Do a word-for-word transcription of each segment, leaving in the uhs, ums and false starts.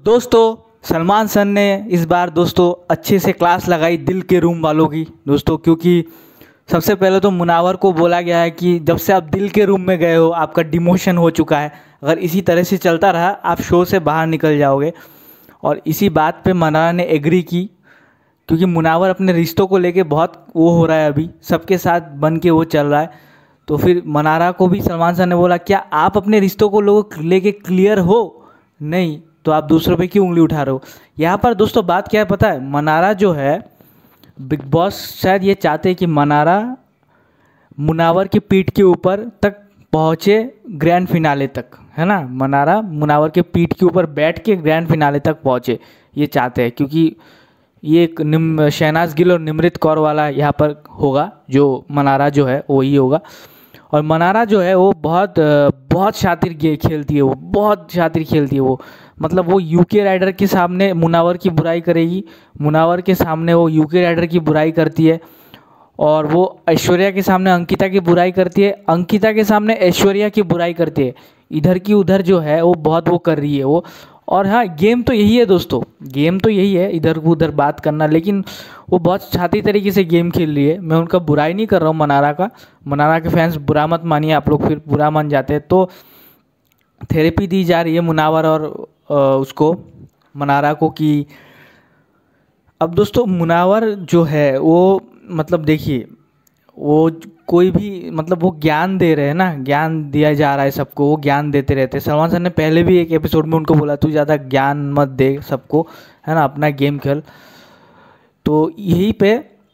दोस्तों सलमान सर ने इस बार दोस्तों अच्छे से क्लास लगाई दिल के रूम वालों की दोस्तों, क्योंकि सबसे पहले तो मुनावर को बोला गया है कि जब से आप दिल के रूम में गए हो आपका डिमोशन हो चुका है, अगर इसी तरह से चलता रहा आप शो से बाहर निकल जाओगे। और इसी बात पे मनारा ने एग्री की, क्योंकि मुनावर अपने रिश्तों को लेके बहुत वो हो रहा है, अभी सबके साथ बन के वो चल रहा है। तो फिर मनारा को भी सलमान सर ने बोला क्या आप अपने रिश्तों को लोगों लेके क्लियर हो? नहीं तो आप दूसरों पे क्यों उंगली उठा रहे हो? यहाँ पर दोस्तों बात क्या है पता है, मनारा जो है बिग बॉस शायद ये चाहते हैं कि मनारा मुनावर की पीठ के ऊपर तक पहुँचे ग्रैंड फिनाले तक, है ना। मनारा मुनावर के पीठ के ऊपर बैठ के ग्रैंड फिनाले तक पहुँचे, ये चाहते हैं, क्योंकि ये एक निम शहनाज गिल और निमृत कौर वाला यहाँ पर होगा, जो मनारा जो है वही होगा। और मनारा जो है वो बहुत बहुत शातिर खेलती है, वो बहुत शातिर खेलती है वो, मतलब वो यूके राइडर के सामने मुनावर की बुराई करेगी, मुनावर के सामने वो यूके राइडर की बुराई करती है, और वो ऐश्वर्या के सामने अंकिता की बुराई करती है, अंकिता के सामने ऐश्वर्या की बुराई करती है। इधर की उधर जो है वो बहुत वो कर रही है वो। और हाँ, गेम तो यही है दोस्तों, गेम तो यही है इधर को उधर बात करना, लेकिन वो बहुत छाती तरीके से गेम खेल रही है। मैं उनका बुराई नहीं कर रहा हूँ मनारा का, मनारा के फैंस बुरा मत मानिए, आप लोग फिर बुरा मान जाते हैं। तो थेरेपी दी जा रही है मुनावर और आ, उसको मनारा को कि अब दोस्तों मुनावर जो है वो मतलब देखिए वो कोई भी मतलब वो ज्ञान दे रहे हैं ना, ज्ञान दिया जा रहा है सबको, वो ज्ञान देते रहते हैं। सलमान सर ने पहले भी एक एपिसोड में उनको बोला तू ज़्यादा ज्ञान मत दे सबको, है ना, अपना गेम खेल। तो यहीं पे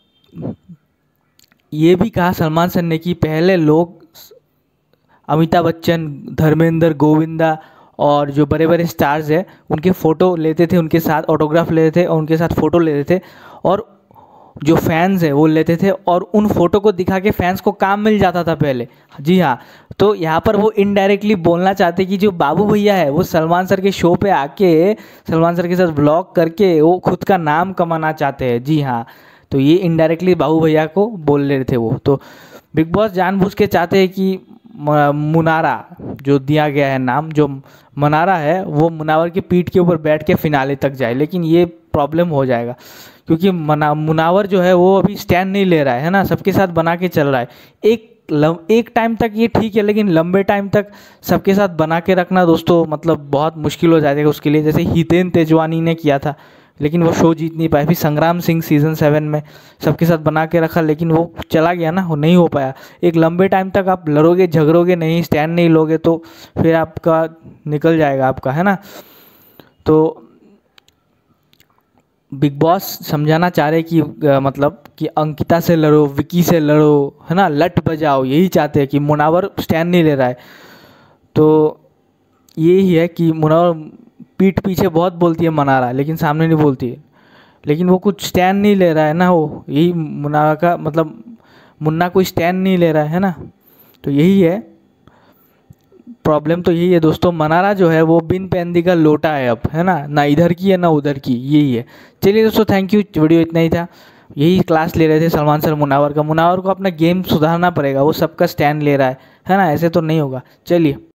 ये भी कहा सलमान सर ने कि पहले लोग अमिताभ बच्चन, धर्मेंद्र, गोविंदा और जो बड़े बड़े स्टार्स हैं उनके फ़ोटो लेते थे, उनके साथ ऑटोग्राफ लेते थे और उनके साथ फ़ोटो लेते थे, और जो फैंस है वो लेते थे, और उन फोटो को दिखा के फैंस को काम मिल जाता था पहले। जी हाँ, तो यहाँ पर वो इनडायरेक्टली बोलना चाहते कि जो बाबू भैया है वो सलमान सर के शो पे आके सलमान सर के साथ व्लॉग करके वो खुद का नाम कमाना चाहते हैं। जी हाँ, तो ये इनडायरेक्टली बाबू भैया को बोल रहे थे वो। तो बिग बॉस जानबूझ के चाहते हैं कि मुनारा जो दिया गया है नाम, जो मनारा है, वो मुनावर की पीठ के ऊपर बैठ के फिनाले तक जाए, लेकिन ये प्रॉब्लम हो जाएगा क्योंकि मना मुनावर जो है वो अभी स्टैंड नहीं ले रहा है, है ना, सबके साथ बना के चल रहा है। एक लम, एक टाइम तक ये ठीक है, लेकिन लंबे टाइम तक सबके साथ बना के रखना दोस्तों मतलब बहुत मुश्किल हो जाएगा उसके लिए। जैसे हितेन तेजवानी ने किया था, लेकिन वो शो जीत नहीं पाया। फिर संग्राम सिंह सीज़न सेवन में सबके साथ बना के रखा, लेकिन वो चला गया ना, वो नहीं हो पाया। एक लंबे टाइम तक आप लड़ोगे झगड़ोगे नहीं, स्टैंड नहीं लोगे तो फिर आपका निकल जाएगा आपका, है ना। तो बिग बॉस समझाना चाह रहे कि आ, मतलब कि अंकिता से लड़ो, विकी से लड़ो, है ना, लट बजाओ, यही चाहते हैं कि मुनावर स्टैंड नहीं ले रहा है। तो यही है कि मुनावर पीठ पीछे बहुत बोलती है मनारा, लेकिन सामने नहीं बोलती है, लेकिन वो कुछ स्टैंड नहीं ले रहा है ना, वो यही मुनारा का मतलब मुन्ना कोई स्टैंड नहीं ले रहा है ना। तो यही है प्रॉब्लम, तो यही है दोस्तों। मनारा जो है वो बिन पैंदी का लोटा है अब, है ना, ना इधर की है ना उधर की, यही है। चलिए दोस्तों, थैंक यू, वीडियो इतना ही था। यही क्लास ले रहे थे सलमान सर मुनावर का। मुनावर को अपना गेम सुधारना पड़ेगा, वो सबका स्टैंड ले रहा है है ना, ऐसे तो नहीं होगा। चलिए।